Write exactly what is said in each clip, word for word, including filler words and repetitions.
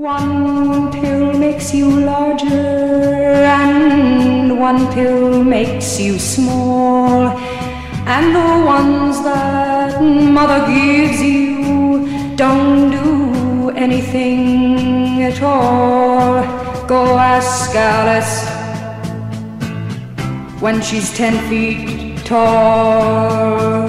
One pill makes you larger, and one pill makes you small, and the ones that mother gives you don't do anything at all. Go ask Alice when she's ten feet tall.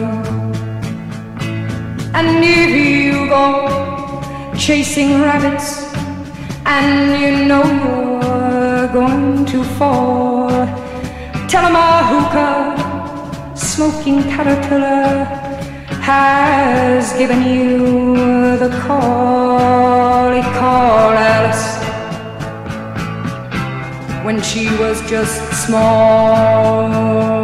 And if you go chasing rabbits and you know you're going to fall, tell 'em a hookah-smoking caterpillar has given you the call. He called Alice when she was just small.